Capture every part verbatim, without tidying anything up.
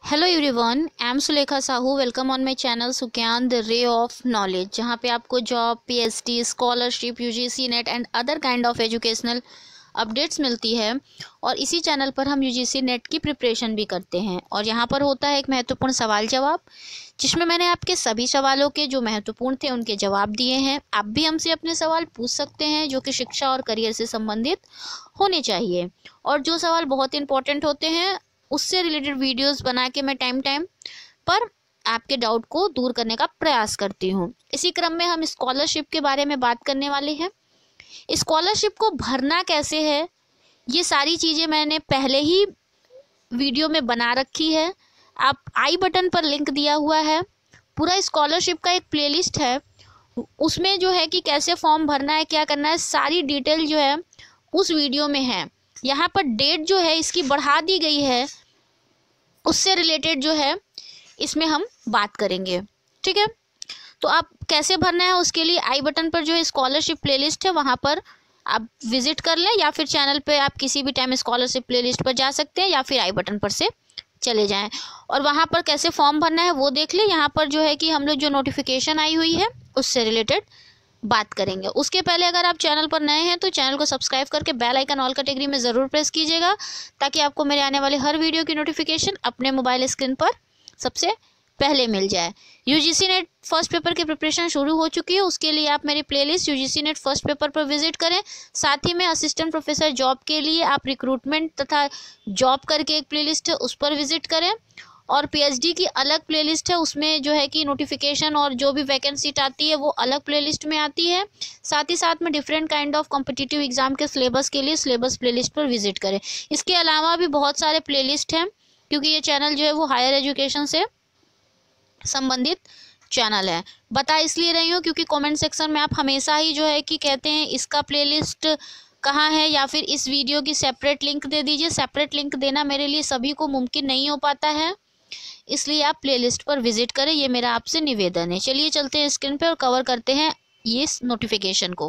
Hello everyone, I am Sulekha Sahu. Welcome on my channel सुक्यान the ray of knowledge, जहाँ पे आपको job, PhD, scholarship, UGC NET and other kind of educational updates मिलती है। और इसी चैनल पर हम यूजीसी नेट की प्रिपरेशन भी करते हैं। और यहाँ पर होता है एक महत्वपूर्ण सवाल जवाब, जिसमें मैंने आपके सभी सवालों के जो महत्वपूर्ण थे उनके जवाब दिए हैं। आप भी हमसे अपने सवाल पूछ सकते हैं जो कि शिक्षा और करियर से संबंधित होने चाहिए। और जो सवाल बहुत इंपॉर्टेंट होते हैं उससे रिलेटेड वीडियोस बना के मैं टाइम टाइम पर आपके डाउट को दूर करने का प्रयास करती हूँ। इसी क्रम में हम स्कॉलरशिप के बारे में बात करने वाले हैं। स्कॉलरशिप को भरना कैसे है, ये सारी चीज़ें मैंने पहले ही वीडियो में बना रखी है। आप आई बटन पर लिंक दिया हुआ है। पूरा स्कॉलरशिप का एक प्लेलिस्ट है, उसमें जो है कि कैसे फॉर्म भरना है, क्या करना है, सारी डिटेल जो है उस वीडियो में है। यहाँ पर डेट जो है इसकी बढ़ा दी गई है, उससे रिलेटेड जो है इसमें हम बात करेंगे। ठीक है, तो आप कैसे भरना है उसके लिए आई बटन पर जो है स्कॉलरशिप प्लेलिस्ट है, वहाँ पर आप विजिट कर लें, या फिर चैनल पे आप किसी भी टाइम स्कॉलरशिप प्लेलिस्ट पर जा सकते हैं, या फिर आई बटन पर से चले जाएं और वहाँ पर कैसे फॉर्म भरना है वो देख लें। यहाँ पर जो है कि हम लोग जो नोटिफिकेशन आई हुई है उससे रिलेटेड बात करेंगे। उसके पहले अगर आप चैनल पर नए हैं तो चैनल को सब्सक्राइब करके बेल आइकन ऑल कैटेगरी में ज़रूर प्रेस कीजिएगा, ताकि आपको मेरे आने वाले हर वीडियो की नोटिफिकेशन अपने मोबाइल स्क्रीन पर सबसे पहले मिल जाए। यूजीसी नेट फर्स्ट पेपर की प्रिपरेशन शुरू हो चुकी है, उसके लिए आप मेरी playlist UGC NET first paper पर विजिट करें। साथ ही में असिस्टेंट प्रोफेसर जॉब के लिए आप रिक्रूटमेंट तथा जॉब करके एक प्लेलिस्ट है उस पर विजिट करें। और पीएचडी की अलग प्लेलिस्ट है, उसमें जो है कि नोटिफिकेशन और जो भी वैकेंसी आती है वो अलग प्लेलिस्ट में आती है। साथ ही साथ में different kind of competitive exam के सिलेबस के लिए सिलेबस प्लेलिस्ट पर विजिट करें। इसके अलावा भी बहुत सारे प्लेलिस्ट हैं, क्योंकि ये चैनल जो है वो हायर एजुकेशन से संबंधित चैनल है। बता इसलिए रही हूँ क्योंकि कमेंट सेक्शन में आप हमेशा ही जो है कि कहते हैं इसका प्लेलिस्ट कहाँ है, या फिर इस वीडियो की सेपरेट लिंक दे दीजिए। सेपरेट लिंक देना मेरे लिए सभी को मुमकिन नहीं हो पाता है, इसलिए आप प्लेलिस्ट पर विजिट करें, ये मेरा आपसे निवेदन है। चलिए चलते हैं स्क्रीन पे और कवर करते हैं ये नोटिफिकेशन को।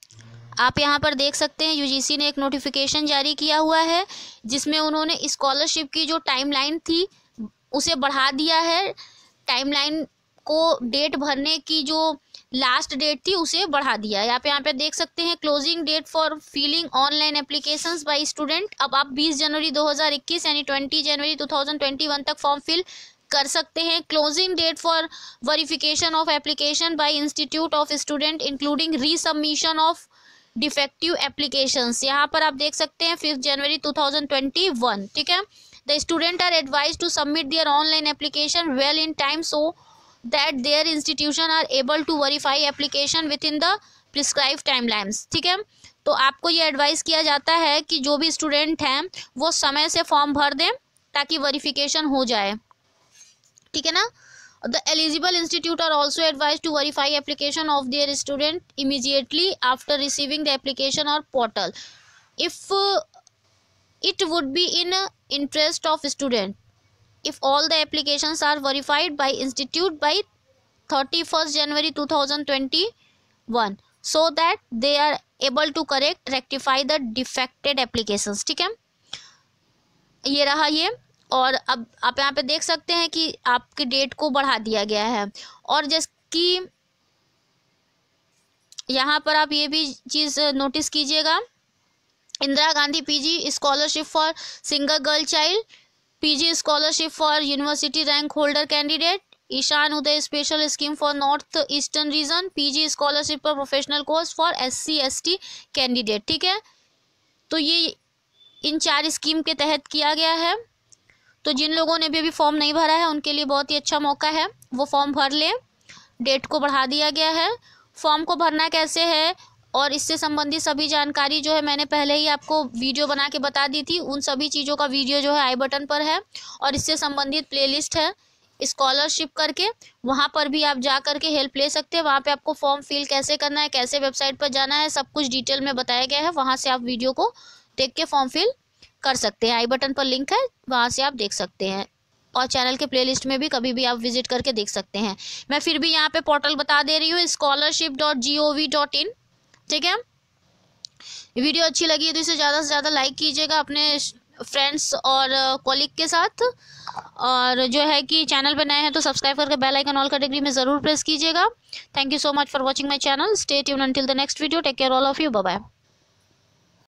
आप यहाँ पर देख सकते हैं यूजीसी ने एक नोटिफिकेशन जारी किया हुआ है, जिसमें उन्होंने स्कॉलरशिप की जो टाइमलाइन थी उसे बढ़ा दिया है। टाइमलाइन को डेट भरने की जो लास्ट डेट थी उसे बढ़ा दिया है। आप यहाँ पे देख सकते हैं closing date for filling online applications by student. अब आप बीस जनवरी दो हज़ार इक्कीस यानी बीस जनवरी दो हज़ार इक्कीस तक फॉर्म फिल कर सकते हैं। Closing date for verification of application by institute of student including resubmission of defective applications, यहाँ पर आप देख सकते हैं फिफ्थ जनवरी दो हज़ार इक्कीस। ठीक है, the student are advised to submit their online application well in time so that their institution are able to verify application within the prescribed timelines। ठीक है, तो आपको ये एडवाइस किया जाता है कि जो भी स्टूडेंट हैं वो समय से फॉर्म भर दें ताकि वेरिफिकेशन हो जाए। ठीक है ना। The eligible institute are also advised to verify application of their student immediately after receiving the application or portal if uh, it would be in uh, interest of student if all the applications are verified by institute by thirty-first January two thousand twenty-one so that they are able to correct rectify the defected applications। ठीक है, ये रहा ये। और अब आप यहाँ पे देख सकते हैं कि आपके डेट को बढ़ा दिया गया है। और जैसे यहाँ पर आप ये भी चीज़ नोटिस कीजिएगा, Indira Gandhi PG scholarship for single girl child, PG scholarship for university rank holder candidate, Ishan Uday special scheme for north eastern region, PG scholarship for professional course for SC ST candidate. ठीक है, तो ये इन चार स्कीम के तहत किया गया है। तो जिन लोगों ने भी अभी फॉर्म नहीं भरा है उनके लिए बहुत ही अच्छा मौका है, वो फॉर्म भर लें। डेट को बढ़ा दिया गया है। फॉर्म को भरना कैसे है और इससे संबंधित सभी जानकारी जो है मैंने पहले ही आपको वीडियो बना के बता दी थी। उन सभी चीज़ों का वीडियो जो है आई बटन पर है, और इससे संबंधित प्लेलिस्ट है स्कॉलरशिप करके, वहाँ पर भी आप जा करके हेल्प ले सकते हैं। वहाँ पे आपको फॉर्म फिल कैसे करना है, कैसे वेबसाइट पर जाना है, सब कुछ डिटेल में बताया गया है। वहाँ से आप वीडियो को देख के फॉर्म फिल कर सकते हैं। आई बटन पर लिंक है, वहाँ से आप देख सकते हैं। और चैनल के प्लेलिस्ट में भी कभी भी आप विजिट करके देख सकते हैं। मैं फिर भी यहाँ पे पोर्टल बता दे रही हूँ, scholarship dot G O V dot in. ठीक है, वीडियो अच्छी लगी है तो इसे ज़्यादा से ज़्यादा लाइक कीजिएगा, अपने फ्रेंड्स और कॉलीग के साथ। और जो है कि चैनल पर नए हैं तो सब्सक्राइब करके बेल आइकन ऑल कैटेगरी में ज़रूर प्रेस कीजिएगा। Thank you so much for watching my channel. Stay tune until the next video. Take care all of you. Bye bye.